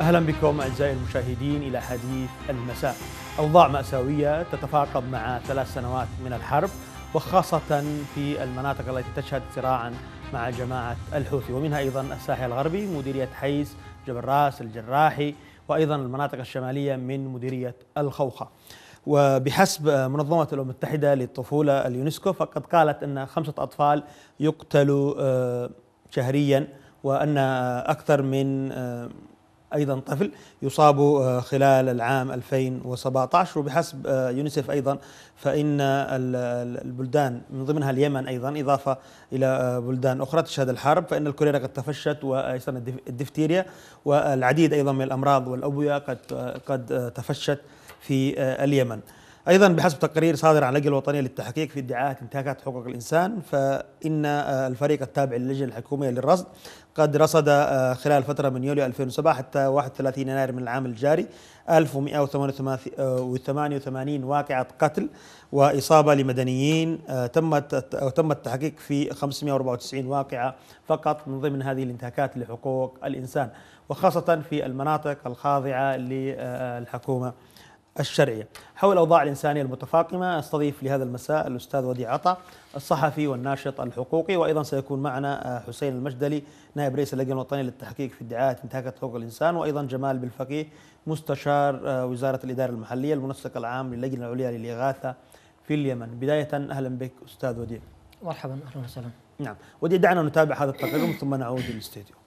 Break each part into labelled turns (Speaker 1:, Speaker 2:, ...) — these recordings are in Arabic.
Speaker 1: أهلا بكم أعزائي المشاهدين إلى حديث المساء. أوضاع مأساوية تتفاقم مع 3 سنوات من الحرب، وخاصة في المناطق التي تشهد صراعا مع جماعة الحوثي، ومنها أيضا الساحل الغربي، مديرية حيس، جبل راس، الجراحي، وأيضا المناطق الشمالية من مديرية الخوخة. وبحسب منظمة الأمم المتحدة للطفولة اليونسكو، فقد قالت أن 5 أطفال يقتلوا شهريا، وأن أكثر من أيضا طفل يصاب خلال العام 2017. وبحسب يونيسف أيضا فإن البلدان من ضمنها اليمن أيضا، إضافة إلى بلدان أخرى تشهد الحرب، فإن الكوليرا قد تفشت، وأيضا الدفتيريا والعديد أيضا من الأمراض والأوبئة قد تفشت في اليمن. أيضا بحسب تقرير صادر عن اللجنة الوطنية للتحقيق في ادعاءات انتهاكات حقوق الإنسان، فإن الفريق التابع للجنة الحكومية للرصد قد رصد خلال فترة من يوليو 2007 حتى 31 يناير من العام الجاري 1188 واقعة قتل وإصابة لمدنيين. تم التحقيق في 594 واقعة فقط من ضمن هذه الانتهاكات لحقوق الإنسان، وخاصة في المناطق الخاضعة للحكومة الشرعية. حول الأوضاع الإنسانية المتفاقمة استضيف لهذا المساء الأستاذ وديع عطا، الصحفي والناشط الحقوقي، وأيضا سيكون معنا حسين المجدلي، نائب رئيس اللجنة الوطنية للتحقيق في ادعاءات انتهاكات حقوق الإنسان، وأيضا جمال بالفقيه، مستشار وزارة الإدارة المحلية، المنسق العام للجنة العليا للإغاثة في اليمن. بداية أهلا بك أستاذ وديع.
Speaker 2: مرحبا، أهلا وسهلا.
Speaker 1: نعم وديع، دعنا نتابع هذا التقرير ثم نعود للاستديو.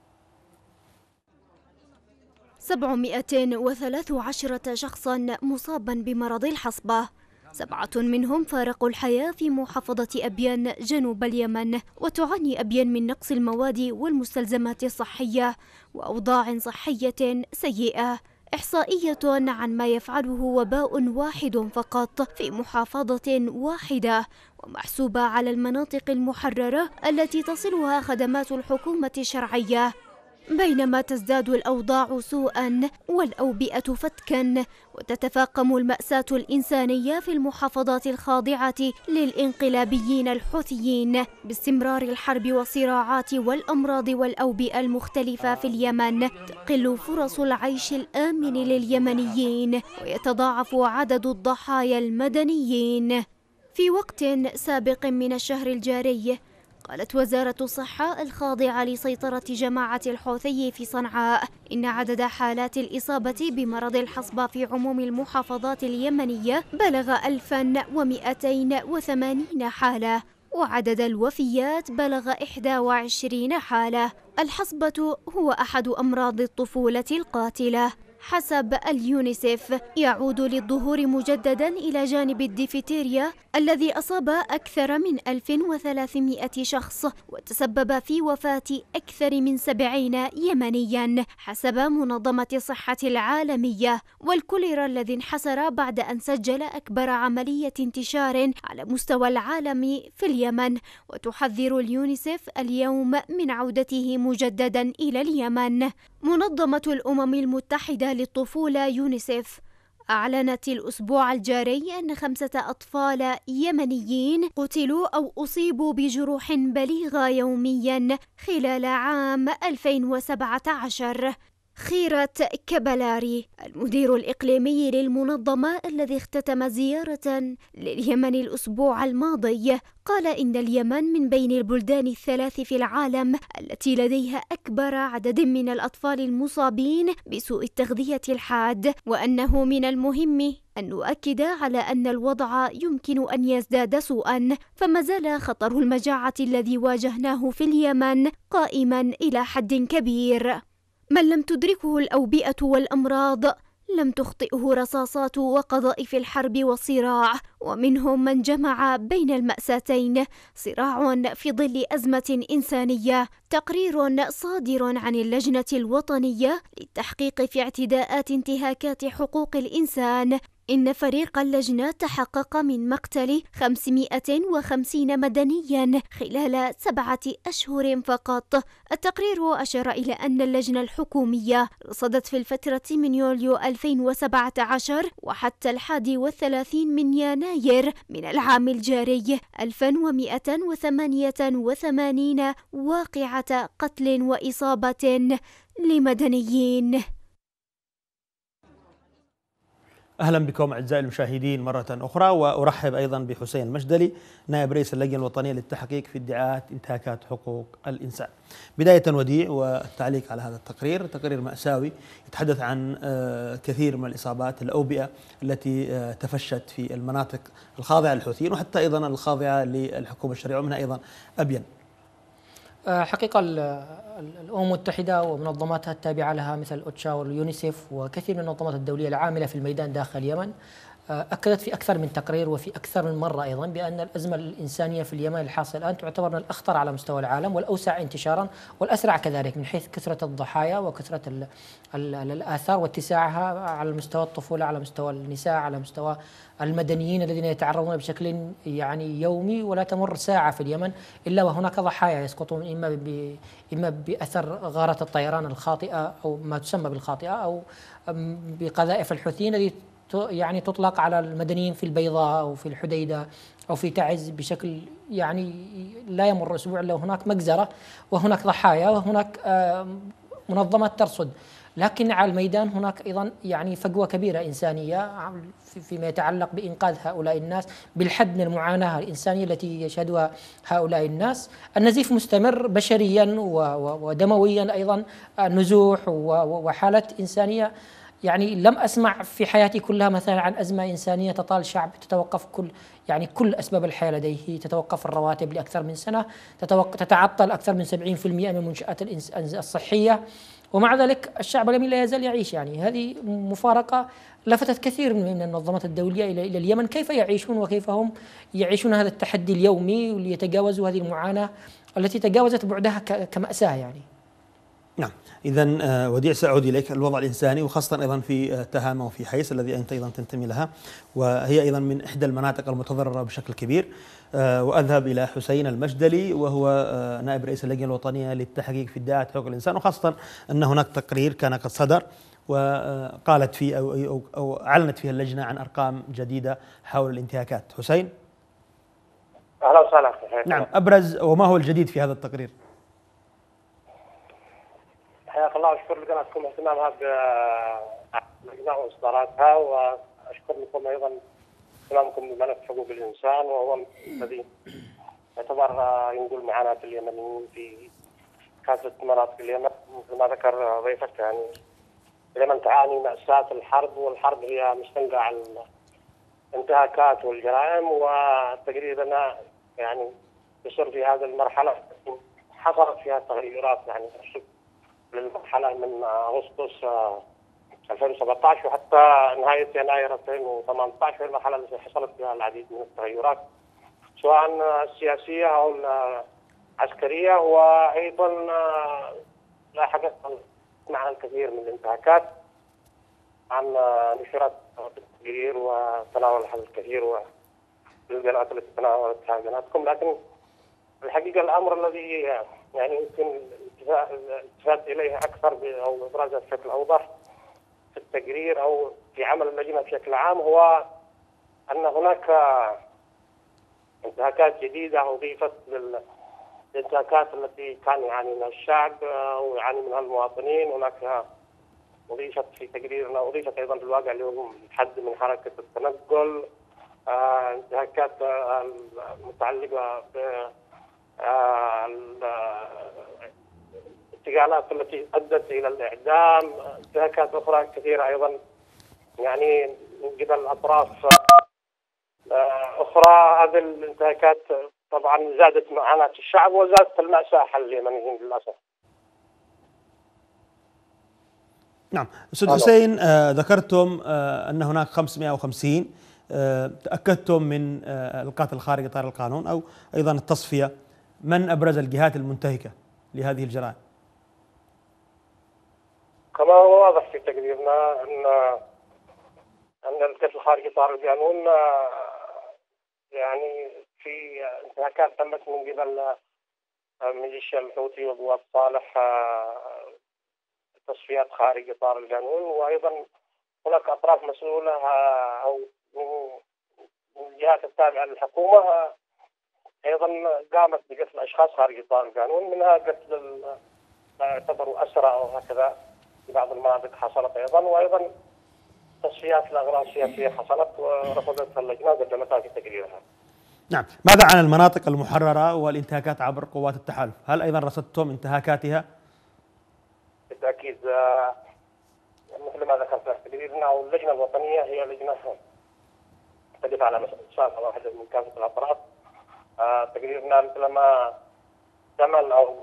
Speaker 3: 713 شخصا مصابا بمرض الحصبة، 7 منهم فارقوا الحياة في محافظة أبيان جنوب اليمن، وتعاني أبيان من نقص المواد والمستلزمات الصحية وأوضاع صحية سيئة. إحصائية عن ما يفعله وباء واحد فقط في محافظة واحدة، ومحسوبة على المناطق المحررة التي تصلها خدمات الحكومة الشرعية، بينما تزداد الأوضاع سوءا والأوبئة فتكا، وتتفاقم المأساة الإنسانية في المحافظات الخاضعة للإنقلابيين الحوثيين باستمرار الحرب والصراعات والأمراض والأوبئة المختلفة في اليمن. تقل فرص العيش الآمن لليمنيين، ويتضاعف عدد الضحايا المدنيين. في وقت سابق من الشهر الجاري، قالت وزارة الصحة الخاضعة لسيطرة جماعة الحوثي في صنعاء إن عدد حالات الإصابة بمرض الحصبة في عموم المحافظات اليمنية بلغ 1280 حالة، وعدد الوفيات بلغ 21 حالة. الحصبة هو أحد أمراض الطفولة القاتلة. حسب اليونيسف يعود للظهور مجددا إلى جانب الديفتيريا الذي أصاب أكثر من 1300 شخص وتسبب في وفاة أكثر من 70 يمنيا حسب منظمة الصحة العالمية، والكوليرا الذي انحسر بعد أن سجل أكبر عملية انتشار على مستوى العالم في اليمن. وتحذر اليونيسف اليوم من عودته مجددا إلى اليمن. منظمة الأمم المتحدة للطفولة يونيسف أعلنت الأسبوع الجاري أن 5 أطفال يمنيين قتلوا أو أصيبوا بجروح بليغة يوميا خلال عام 2017. خيرت كبلاري، المدير الإقليمي للمنظمة الذي اختتم زيارة لليمن الأسبوع الماضي، قال إن اليمن من بين البلدان ال3 في العالم التي لديها أكبر عدد من الأطفال المصابين بسوء التغذية الحاد، وأنه من المهم أن نؤكد على أن الوضع يمكن أن يزداد سوءا، فما زال خطر المجاعة الذي واجهناه في اليمن قائما إلى حد كبير. من لم تدركه الأوبئة والأمراض لم تخطئه رصاصات وقذائف الحرب والصراع، ومنهم من جمع بين المأساتين، صراع في ظل أزمة إنسانية. تقرير صادر عن اللجنة الوطنية للتحقيق في اعتداءات انتهاكات حقوق الإنسان إن فريق اللجنة تحقق من مقتل 550 مدنيا خلال 7 أشهر فقط. التقرير أشار إلى أن اللجنة الحكومية رصدت في الفترة من يوليو 2017 وحتى 31 من يناير من العام الجاري 1188 واقعة قتل وإصابة لمدنيين.
Speaker 1: أهلا بكم أعزائي المشاهدين مرة أخرى، وأرحب أيضا بحسين المشدلي نائب رئيس اللجنة الوطنية للتحقيق في ادعاءات انتهاكات حقوق الإنسان. بداية وديع والتعليق على هذا التقرير، تقرير مأساوي يتحدث عن كثير من الإصابات الأوبئة التي تفشت في المناطق الخاضعة للحوثيين وحتى أيضا الخاضعة للحكومة الشرعية ومنها أيضا أبين.
Speaker 2: حقيقة الأمم المتحدة ومنظماتها التابعة لها مثل أوتشا واليونيسيف وكثير من المنظمات الدولية العاملة في الميدان داخل اليمن أكدت في أكثر من تقرير وفي أكثر من مرة أيضا بأن الأزمة الإنسانية في اليمن الحاصلة الآن تعتبر من الأخطر على مستوى العالم والأوسع انتشارا والأسرع كذلك من حيث كثرة الضحايا وكثرة الآثار واتساعها على مستوى الطفولة، على مستوى النساء، على مستوى المدنيين الذين يتعرضون بشكل يومي، ولا تمر ساعة في اليمن إلا وهناك ضحايا يسقطون إما بأثر غارة الطيران الخاطئة أو ما تسمى بالخاطئة أو بقذائف الحوثيين التي تطلق على المدنيين في البيضاء أو في الحديدة أو في تعز بشكل لا يمر أسبوع إلا وهناك مجزرة وهناك ضحايا وهناك منظمات ترصد. لكن على الميدان هناك أيضا فجوة كبيرة إنسانية فيما يتعلق بإنقاذ هؤلاء الناس بالحد من المعاناة الإنسانية التي يشهدها هؤلاء الناس. النزيف مستمر بشريا ودمويا أيضا، نزوح وحالة إنسانية لم أسمع في حياتي كلها مثلا عن أزمة إنسانية تطال شعب تتوقف كل أسباب الحياة لديه، تتوقف الرواتب لأكثر من سنة، تتعطل أكثر من 70% من المنشآت الصحية، ومع ذلك الشعب اليمني لا يزال يعيش. هذه مفارقة لفتت كثير من المنظمات الدولية إلى اليمن، كيف يعيشون وكيف هم يعيشون هذا التحدي اليومي ليتجاوزوا هذه المعاناة التي تجاوزت بعدها كمأساة.
Speaker 1: نعم، إذا وديع سأعود إليك. الوضع الإنساني وخاصة أيضا في تهامة وفي حيس الذي أنت أيضا تنتمي لها، وهي أيضا من إحدى المناطق المتضررة بشكل كبير. وأذهب إلى حسين المشدلي وهو نائب رئيس اللجنة الوطنية للتحقيق في ادعاءات حقوق الإنسان، وخاصة أن هناك تقرير كان قد صدر وقالت فيه أو أعلنت فيه اللجنة عن أرقام جديدة حول الانتهاكات. حسين.
Speaker 4: أهلا وسهلا.
Speaker 1: نعم، أبرز وما هو الجديد في هذا التقرير؟
Speaker 4: حياك الله، أشكر لقناتكم اهتمامها باللجنة وإصداراتها، وأشكر لكم أيضا اهتمامكم بملف حقوق الإنسان، وهو الذي يعتبر ينقل معاناة اليمنيين في كافة مناطق اليمن. مثل ما ذكر ضيفك، اليمن تعاني مأساة الحرب، والحرب هي مستنقع الانتهاكات والجرائم، وتقريبا يصير في هذه المرحلة حصلت فيها تغيرات للمرحلة من أغسطس 2017 وحتى نهاية يناير 2018، هي المرحلة التي حصلت فيها العديد من التغيرات سواء السياسية أو العسكرية، وأيضا لاحقت معها الكثير من الانتهاكات. عن نشرت التقرير وتناولها الكثير والقنوات التي تناولتها قناتكم، لكن الحقيقة الأمر الذي يمكن الالتفات إليه أكثر أو إبرازه بشكل أوضح في التقرير أو في عمل اللجنة بشكل عام هو أن هناك انتهاكات جديدة أضيفت للانتهاكات التي كان يعاني منها الشعب ويعاني منها المواطنين. هناك أضيفت في تقريرنا، أضيفت أيضا في الواقع اليوم الحد من حركة التنقل، انتهاكات المتعلقة ب الاتجاهات التي أدت إلى الإعدام، انتهاكات أخرى كثيرة أيضا من قبل أطراف أخرى. هذه الانتهاكات طبعا زادت معاناة الشعب وزادت المأساة حل اليمنيين للأسف.
Speaker 1: نعم أستاذ حسين، ذكرتم أن هناك 550، تأكدتم من القتل خارج إطار القانون أو أيضا التصفية. من أبرز الجهات المنتهكة لهذه الجرائم؟
Speaker 4: كما هو واضح في تقريرنا أن القتل خارج إطار القانون في انتهاكات تمت من قبل ميليشيا الحوثي وقوات صالح، تصفيات خارج إطار القانون، وأيضا هناك أطراف مسؤولة أو من الجهات التابعة للحكومة أيضا قامت بقتل أشخاص خارج إطار القانون، منها قتل ما يعتبروا أسرى أو هكذا في بعض المناطق حصلت أيضا، وأيضا تصفيات الأغراض السياسية حصلت ورفضتها اللجنة وقدمتها في تقريرها.
Speaker 1: نعم، ماذا عن المناطق المحررة والانتهاكات عبر قوات التحالف؟ هل أيضا رصدتم انتهاكاتها؟
Speaker 4: بالتأكيد مثل ما ذكرت في تقريرنا، واللجنة الوطنية هي لجنة تدفع على مسألة واحدة من كافة الأطراف. تقريرنا مثل ما شمل أو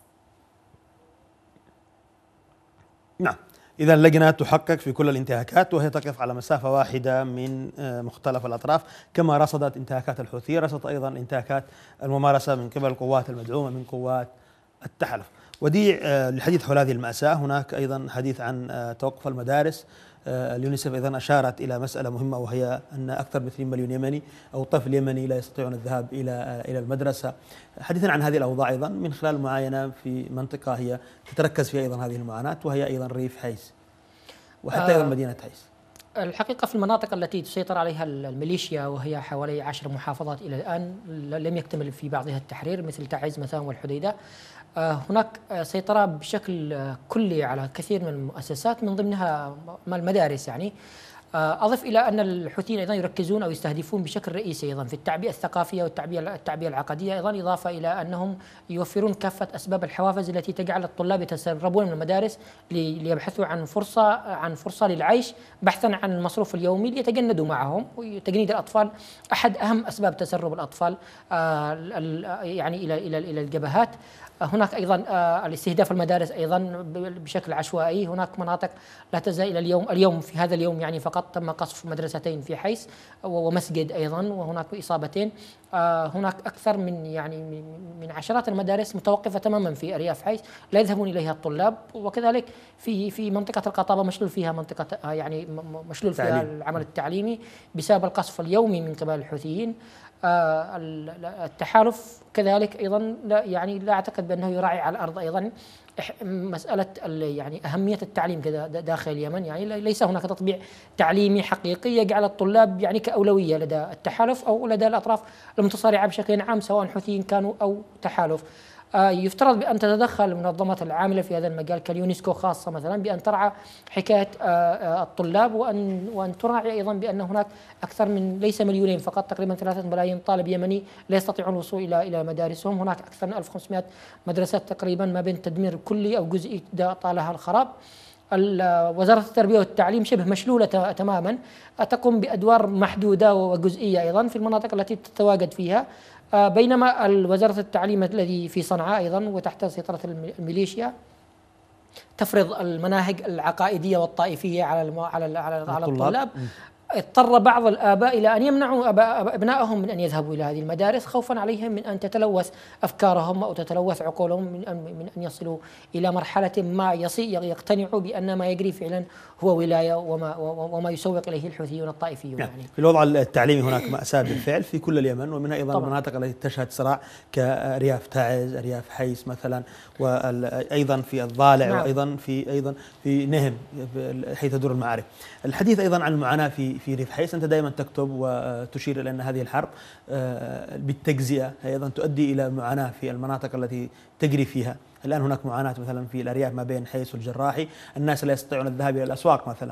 Speaker 1: نعم، إذا اللجنة تحقق في كل الانتهاكات وهي تقف على مسافة واحدة من مختلف الأطراف، كما رصدت انتهاكات الحوثيين، رصدت أيضا انتهاكات الممارسة من قبل القوات المدعومة من قوات التحالف. وديع، للحديث حول هذه المأساة هناك أيضا حديث عن توقف المدارس. اليونيسف أيضا أشارت إلى مسألة مهمة، وهي أن أكثر من 2 مليون يمني أو طفل يمني لا يستطيعون الذهاب إلى المدرسة. حديثا عن هذه الأوضاع أيضا من خلال معاينة في منطقة هي تتركز فيها أيضا هذه المعاناة، وهي أيضا ريف حيس وحتى أيضا مدينة حيس.
Speaker 2: الحقيقة في المناطق التي تسيطر عليها الميليشيا، وهي حوالي 10 محافظات إلى الآن، لم يكتمل في بعضها التحرير مثل تعز مثلا والحديدة. هناك سيطرة بشكل كلي على كثير من المؤسسات من ضمنها المدارس. يعني أضف إلى أن الحوثيين أيضا يركزون أو يستهدفون بشكل رئيسي أيضا في التعبئة الثقافية والتعبئة العقدية أيضا، إضافة إلى أنهم يوفرون كافة أسباب الحوافز التي تجعل الطلاب يتسربون من المدارس ليبحثوا عن فرصة للعيش بحثا عن المصروف اليومي ليتجندوا معهم. وتجنيد الأطفال أحد أهم أسباب تسرب الأطفال يعني إلى الجبهات. هناك أيضا الاستهداف المدارس أيضا بشكل عشوائي. هناك مناطق لا تزال إلى اليوم في هذا اليوم يعني فقط تم قصف مدرستين في حيس ومسجد أيضا، وهناك إصابتين. هناك أكثر من عشرات المدارس متوقفة تماما في أرياف حيس لا يذهبون إليها الطلاب، وكذلك في منطقة القطابة مشلول فيها مشلول فيها العمل التعليمي بسبب القصف اليومي من قبل الحوثيين. التحالف كذلك ايضا لا اعتقد بانه يراعي على الارض ايضا مساله اهميه التعليم كذا داخل اليمن. يعني ليس هناك تطبيع تعليمي حقيقي يجعل الطلاب كاولويه لدى التحالف او لدى الاطراف المتصارعه بشكل عام سواء حوثيين كانوا او تحالف. يفترض بأن تتدخل المنظمات العاملة في هذا المجال كاليونسكو خاصة مثلا بأن ترعى حكاية الطلاب، وأن تراعي أيضا بأن هناك أكثر من ليس مليونين فقط، تقريبا 3 ملايين طالب يمني لا يستطيعون الوصول إلى مدارسهم. هناك أكثر من 1500 مدرسة تقريبا ما بين تدمير كلي أو جزئي طالها الخراب. وزارة التربية والتعليم شبه مشلولة تماما، تقوم بأدوار محدودة وجزئية أيضا في المناطق التي تتواجد فيها، بينما وزارة التعليم الذي في صنعاء أيضا وتحت سيطرة الميليشيا تفرض المناهج العقائدية والطائفية على الطلاب. اضطر بعض الآباء إلى أن يمنعوا أبنائهم من أن يذهبوا إلى هذه المدارس خوفا عليهم من أن تتلوث أفكارهم أو تتلوث عقولهم من أن يصلوا إلى مرحلة ما يقتنعوا بأن ما يجري فعلا هو ولاية وما يسوق إليه الحوثيون الطائفيون. يعني
Speaker 1: في الوضع التعليمي هناك مأساة بالفعل في كل اليمن، ومنها أيضا المناطق التي تشهد صراع كأرياف تعز، أرياف حيس مثلا، وأيضا في الضالع. نعم. وأيضا في نهم حيث تدور المعارف. الحديث أيضا عن المعاناة في ريف حيس، أنت دائما تكتب وتشير إلى أن هذه الحرب بالتجزئة أيضا تؤدي إلى معاناة في المناطق التي تجري فيها. الآن هناك معاناة مثلا في الأرياف ما بين حيس والجراحي، الناس لا يستطيعون الذهاب إلى الأسواق مثلا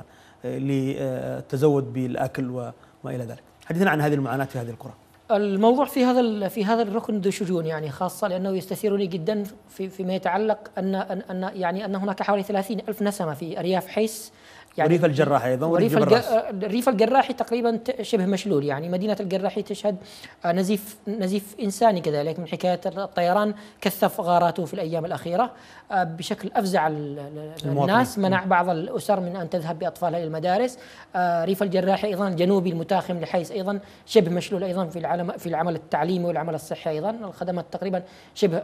Speaker 1: للتزود بالأكل وما إلى ذلك. حدثنا عن هذه المعاناة في هذه القرى.
Speaker 2: الموضوع في هذا الركن ذو شجون يعني خاصة، لأنه يستثيرني جدا فيما يتعلق أن هناك حوالي 30,000 نسمة في أرياف حيس. يعني
Speaker 1: وريف الجراحي أيضا
Speaker 2: ريف الجراحي تقريبا شبه مشلول. يعني مدينة الجراحي تشهد نزيف إنساني كذلك من حكاية الطيران كثف غاراته في الأيام الأخيرة بشكل أفزع الناس، منع بعض الأسر من أن تذهب بأطفالها إلى المدارس. ريف الجراحي أيضا جنوبي المتاخم لحيس أيضا شبه مشلول أيضا في العمل التعليمي والعمل الصحي. أيضا الخدمات تقريبا شبه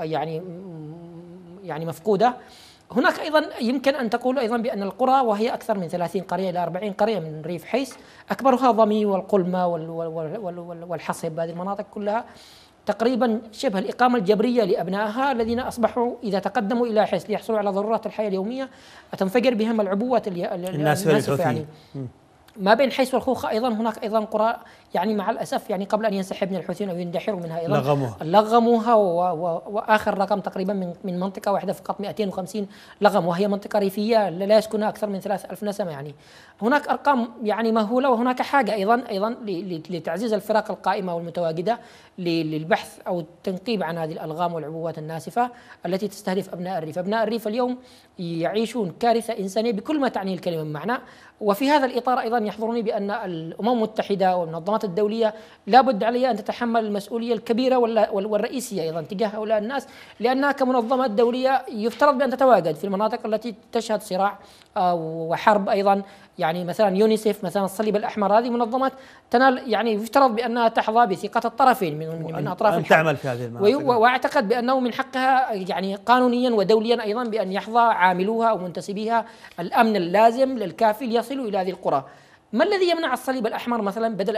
Speaker 2: يعني مفقودة. هناك أيضا يمكن أن تقول أيضا بأن القرى، وهي أكثر من 30 قرية إلى 40 قرية من ريف حيس، أكبرها ضمي والقلمة والحصب، هذه المناطق كلها تقريبا شبه الإقامة الجبرية لأبنائها الذين أصبحوا إذا تقدموا إلى حيس ليحصلوا على ضرورات الحياة اليومية تنفجر بهم العبوات الناسفة. يعني ما بين حيس والخوخة أيضا هناك أيضا قرى يعني مع الاسف يعني قبل ان ينسحب من الحوثيين او يندحروا منها ايضا
Speaker 1: لغموها
Speaker 2: واخر رقم تقريبا من منطقه واحده فقط 250 لغم، وهي منطقه ريفيه لا يسكنها اكثر من 3000 نسمه. يعني هناك ارقام يعني مهوله، وهناك حاجه ايضا لتعزيز الفرق القائمه والمتواجده للبحث او التنقيب عن هذه الالغام والعبوات الناسفه التي تستهدف ابناء الريف. ابناء الريف اليوم يعيشون كارثه انسانيه بكل ما تعنيه الكلمه من معنى. وفي هذا الاطار ايضا يحضرني بان الامم المتحده والمنظمات الدوليه لابد عليها ان تتحمل المسؤوليه الكبيره والرئيسيه ايضا تجاه هؤلاء الناس، لانها كمنظمات دوليه يفترض بان تتواجد في المناطق التي تشهد صراع وحرب ايضا. يعني مثلا يونيسيف، مثلا الصليب الاحمر، هذه منظمات تنال يعني يفترض بانها تحظى بثقه الطرفين من اطراف الحرب،
Speaker 1: تعمل في هذه المناطق.
Speaker 2: واعتقد بانه من حقها يعني قانونيا ودوليا ايضا بان يحظى عاملوها او منتسبيها الامن اللازم للكافي ليصلوا الى هذه القرى. ما الذي يمنع الصليب الاحمر مثلا بدل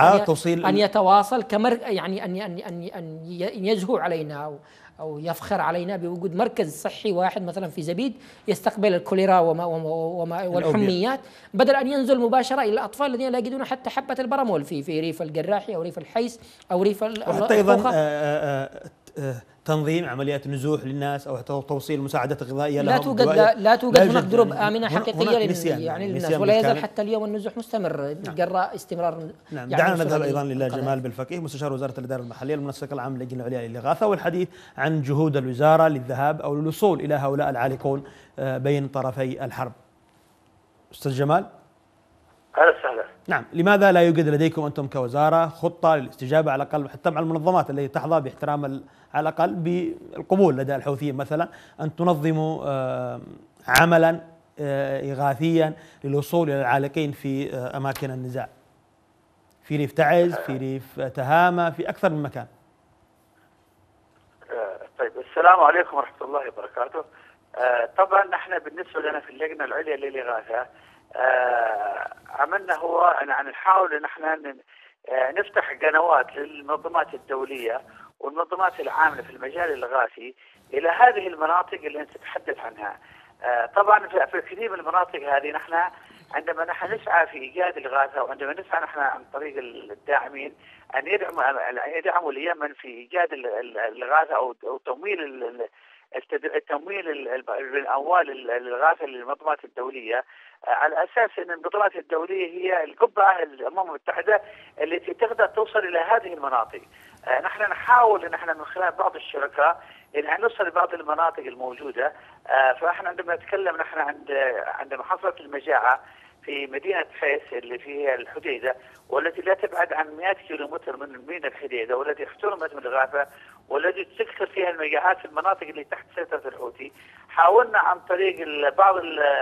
Speaker 2: ان يتواصل يعني ان يزهو علينا أو يفخر علينا بوجود مركز صحي واحد مثلا في زبيد يستقبل الكوليرا والحميات، بدل أن ينزل مباشرة إلى الأطفال الذين لا يجدون حتى حبة البرامول في ريف الجراحي أو ريف الحيس أو ريف
Speaker 1: وحتى أيضا تنظيم عمليات نزوح للناس او توصيل مساعدات غذائيه لهم.
Speaker 2: لا توجد هناك دروب امنه حقيقيه
Speaker 1: يعني
Speaker 2: للناس، ولا يزال حتى اليوم النزوح مستمر جراء استمرار.
Speaker 1: نعم. يعني دعنا نذهب ايضا لله جمال بالفقيه، مستشار وزاره الاداره المحليه المنسق العام للجنه العليا للاغاثه، والحديث عن جهود الوزاره للذهاب او للوصول الى هؤلاء العالقون بين طرفي الحرب. استاذ جمال.
Speaker 5: اهلا وسهلا.
Speaker 1: نعم، لماذا لا يوجد لديكم انتم كوزاره خطه للاستجابه على الاقل حتى مع المنظمات التي تحظى باحترام على الاقل بالقبول لدى الحوثيين مثلا ان تنظموا عملا اغاثيا للوصول الى العالقين في اماكن النزاع، في ريف تعز، في ريف تهامه، في اكثر من مكان؟
Speaker 5: طيب، السلام عليكم ورحمه الله وبركاته. طبعا نحن بالنسبه لنا في اللجنه العليا للاغاثه عملنا هو ان نحاول ان احنا نفتح قنوات للمنظمات الدوليه والمنظمات العامله في المجال الاغاثي الى هذه المناطق اللي انت تتحدث عنها. طبعا في كثير من المناطق هذه نحن عندما نحن نسعى في ايجاد الاغاثه، وعندما نسعى نحن عن طريق الداعمين ان يدعموا اليمن في ايجاد الاغاثه او تمويل الاموال الاغاثه للمنظمات الدوليه، على اساس ان المنظمات الدوليه هي القبعه الامم المتحده التي تقدر توصل الى هذه المناطق. نحن نحاول ان احنا من خلال بعض الشركاء ان نوصل لبعض المناطق الموجوده. فاحنا عندما نتكلم نحن عند محافظه المجاعه في مدينه حيس اللي فيها الحديده، والتي لا تبعد عن 100 كيلومتر من مدينه الحديده، والتي احترمت من الإغاثة، والتي تكثر فيها المجاعات في المناطق اللي تحت سيطره الحوثي. حاولنا عن طريق بعض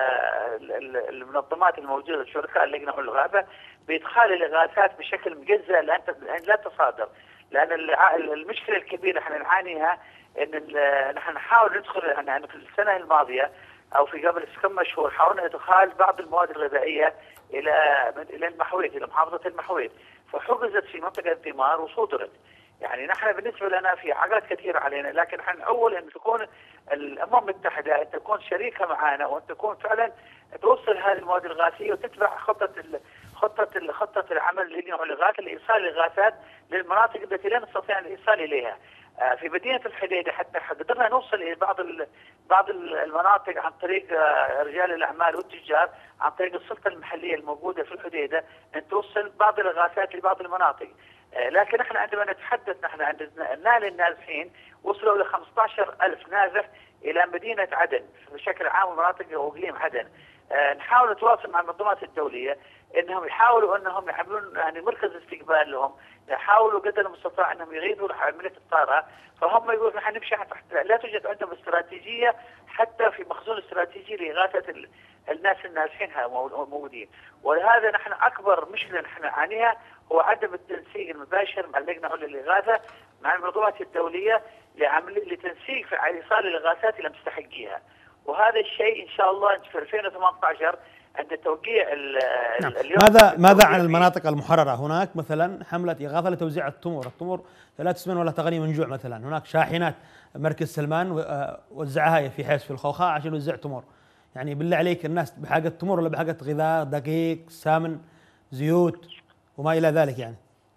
Speaker 5: المنظمات الموجوده، الشركاء اللجنه الإغاثة، بادخال الاغاثات بشكل مجزأ لا تصادر، لان المشكله الكبيره احنا نعانيها ان نحن نحاول ندخل يعني في السنه الماضيه او في قبل كم شهور حاولنا ادخال بعض المواد الغذائيه الى المحويت، الى محافظه المحويت، فحجزت في منطقه الدمار وصودرت. يعني نحن بالنسبه لنا في حاجات كثيره علينا، لكن نحن نحاول ان تكون الامم المتحده ان تكون شريكه معنا، وان تكون فعلا توصل هذه المواد الغاثيه وتتبع خطه العمل لجنه الاغاثه لايصال الاغاثات للمناطق التي لا نستطيع الايصال اليها. في مدينه الحديده حتى قدرنا نوصل الى بعض المناطق عن طريق رجال الاعمال والتجار، عن طريق السلطه المحليه الموجوده في الحديده، ان توصل بعض الاغاثات لبعض المناطق. لكن احنا عندما نتحدث نحن عندنا النازحين وصلوا ل 15,000 نازح الى مدينه عدن بشكل عام ومناطق واقليم عدن. نحاول نتواصل مع المنظمات الدوليه انهم يحاولوا انهم يعملون يعني مركز استقبال لهم، يحاولوا قدر المستطاع انهم يغيثوا عمليه الطارئه، فهم يقولوا نحن نمشي لا توجد عندهم استراتيجيه حتى في مخزون استراتيجي لاغاثه الناس النازحين موجودين. ولهذا نحن اكبر مشكله نحن نعانيها هو عدم التنسيق المباشر مع اللجنه العليا للاغاثه مع المنظمات الدوليه لتنسيق في ايصال الاغاثات الى مستحقيها. وهذا الشيء ان شاء الله في 2018 عند توقيع
Speaker 1: نعم. ماذا عن المناطق المحررة؟ هناك مثلا حملة إغاثة لتوزيع التمور لا تسمن ولا تغني من جوع مثلا، هناك شاحنات مركز سلمان وزعها في حيس في الخوخاء عشان يوزع تمور. يعني بالله عليك الناس بحاجة تمور ولا بحاجة غذاء دقيق سامن زيوت وما إلى ذلك؟ يعني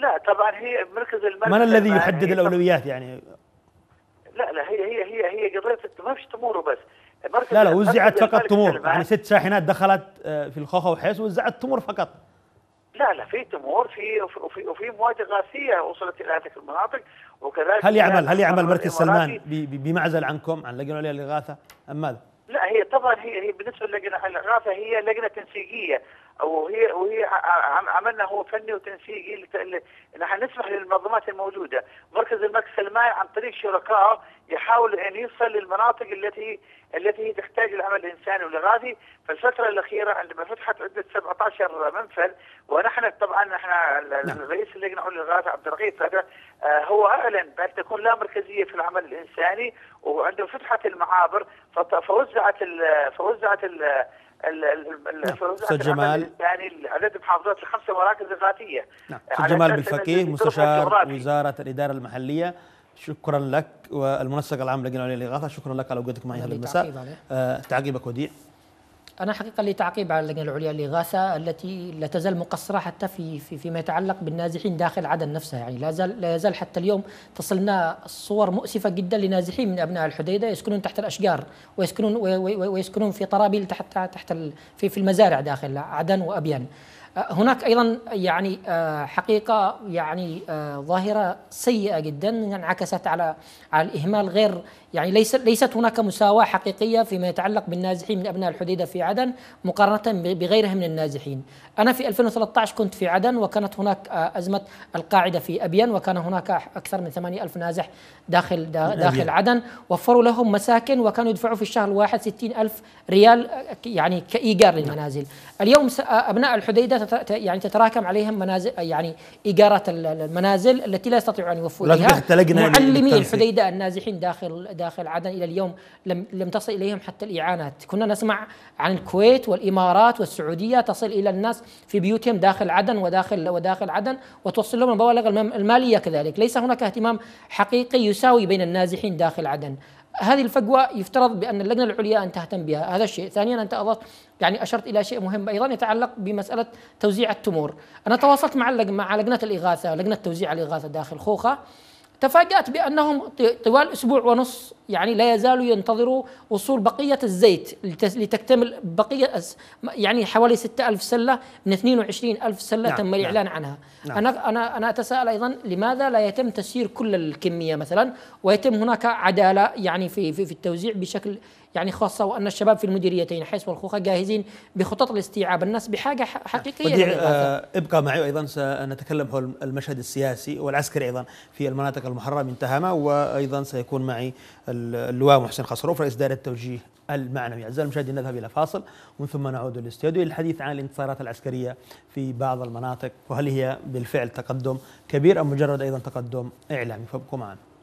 Speaker 5: لا طبعا هي مركز الملك
Speaker 1: من الذي
Speaker 5: سلمان
Speaker 1: يحدد الأولويات يعني؟
Speaker 5: لا هي قضية ما فيش تمور وبس.
Speaker 1: لا وزعت فقط تمور، يعني 6 شاحنات دخلت في الخوخة وحيس وزعت تمور فقط.
Speaker 5: لا في تمور وفي مواد غاثية وصلت إلى هذه المناطق. وكذلك
Speaker 1: هل يعمل مركز سلمان بمعزل عنكم عن لجنة العليا للإغاثة أم ماذا؟
Speaker 5: لا هي طبعا هي بالنسبة للجنة الإغاثة هي لجنة تنسيقية، وهي عملنا هو فني وتنسيقي. نحن نسمح للمنظمات الموجودة. مركز الملك سلمان عن طريق شركائه يحاول أن يوصل للمناطق التي تحتاج العمل الإنساني والإغاثي. في الفترة الأخيرة عندما فتحت عدة 17 منفذ، ونحن طبعا رئيس اللجنة العليا للإغاثة عبد الرقيب هو أعلن بأن تكون لا مركزية في العمل الإنساني، وعندما فتحت المعابر فوزعت
Speaker 1: أستاذ جمال
Speaker 5: يعني عدد المحافظات في 5 مراكز إغاثية.
Speaker 1: نعم. أستاذ جمال بالفقيه مستشار وزارة الإدارة المحلية، شكرا لك، والمنسق العام للجنة العليا للإغاثة، شكرا لك على وجودك معي هذا المساء. تعقيبك وديع؟
Speaker 2: أنا حقيقة لي تعقيب على اللجنة العليا للإغاثة التي لا تزال مقصرة حتى فيما يتعلق بالنازحين داخل عدن نفسها. يعني لا يزال حتى اليوم تصلنا صور مؤسفة جدا لنازحين من أبناء الحديدة يسكنون تحت الأشجار ويسكنون في طرابيل تحت في المزارع داخل عدن وأبيان. هناك أيضا يعني حقيقة يعني ظاهرة سيئة جدا انعكست على الإهمال. غير يعني ليست هناك مساواة حقيقية فيما يتعلق بالنازحين من أبناء الحديدة في عدن مقارنة بغيرهم من النازحين. أنا في 2013 كنت في عدن، وكانت هناك أزمة القاعدة في أبين، وكان هناك أكثر من 80,000 نازح داخل عدن. وفروا لهم مساكن، وكانوا يدفعوا في الشهر الواحد 60,000 ريال يعني كإيجار للمنازل. اليوم أبناء الحديدة يعني تتراكم عليهم منازل، يعني إيجارات المنازل التي لا يستطيعوا أن يوفوا إليها. معلمي الحديدة النازحين داخل عدن إلى اليوم لم تصل إليهم حتى الإعانات. كنا نسمع عن الكويت والإمارات والسعودية تصل إلى الناس في بيوتهم داخل عدن وداخل عدن وتوصل لهم المبالغ المالية كذلك. ليس هناك اهتمام حقيقي يساوي بين النازحين داخل عدن. هذه الفجوة يفترض بأن اللجنة العليا أن تهتم بها. هذا الشيء. ثانيا أنت يعني أشرت إلى شيء مهم أيضا يتعلق بمسألة توزيع التمور. أنا تواصلت مع لجنة الإغاثة، لجنة توزيع الإغاثة داخل خوخة. تفاجأت بأنهم طوال أسبوع ونص يعني لا يزالوا ينتظروا وصول بقية الزيت لتكتمل بقية يعني حوالي 6,000 سلة من 22,000 سلة تم الإعلان عنها. أنا أتساءل أيضا لماذا لا يتم تسيير كل الكمية مثلا، ويتم هناك عدالة يعني في التوزيع بشكل يعني خاصة، وأن الشباب في المديريتين حيث والخوخة جاهزين بخطط الاستيعاب. الناس بحاجة حقيقية.
Speaker 1: ابقى معي، أيضا سنتكلم حول المشهد السياسي والعسكري أيضا في المناطق المحررة من تهامة، وأيضا سيكون معي اللواء محسن خسروف رئيس دائرة التوجيه المعنوي. أعزائي المشاهدين نذهب إلى فاصل ومن ثم نعود للاستوديو للحديث عن الانتصارات العسكرية في بعض المناطق، وهل هي بالفعل تقدم كبير أم مجرد أيضا تقدم إعلامي؟ فابقوا معنا.